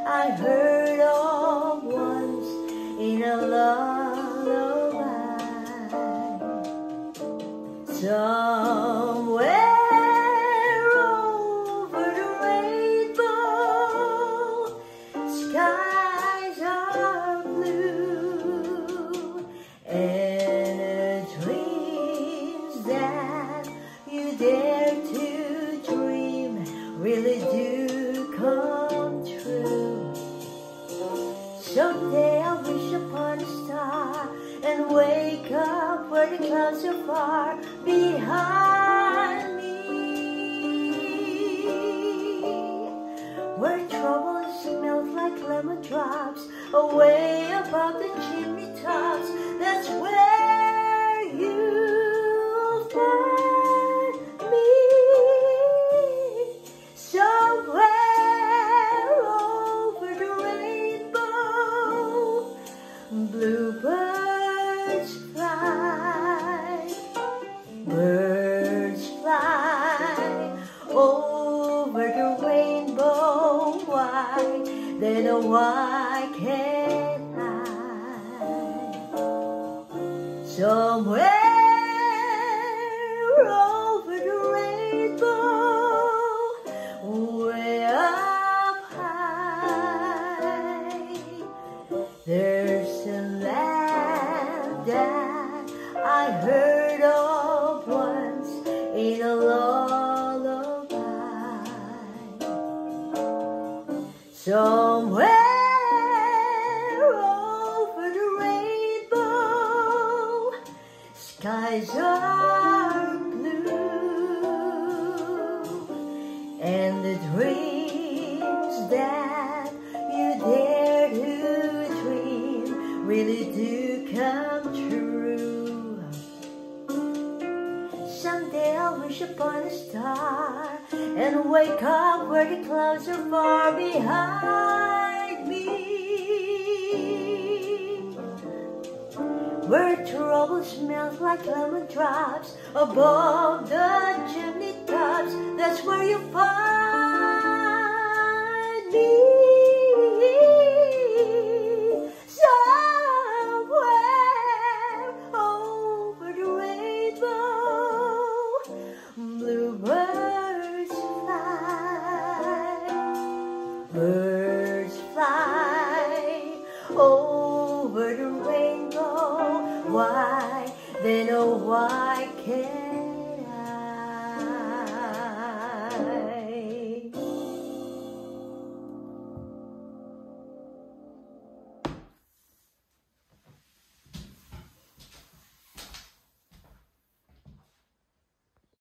I heard of once in a lullaby. Somewhere over the rainbow, skies are blue, and the dreams that you dare to dream really do come true. Someday I'll wish upon a star and wake up where the clouds are far behind me, where trouble smells like lemon drops away above the chimney tops. That's where you'll find me. Somewhere over the rainbow, bluebirds fly, birds fly over the rainbow. Why? They know why can't I? Somewhere over the rainbow, way up high, there's a land that I heard of once in a lullaby. Somewhere over the rainbow, skies are blue, and the dreams that you dare to dream really do come true. Someday I'll wish upon a star and wake up where the clouds are far behind me, where trouble smells like lemon drops above the chimney tops. That's where you find me. Somewhere over the rainbow, bluebirds fly, birds fly over the rainbow. Why? They know why can't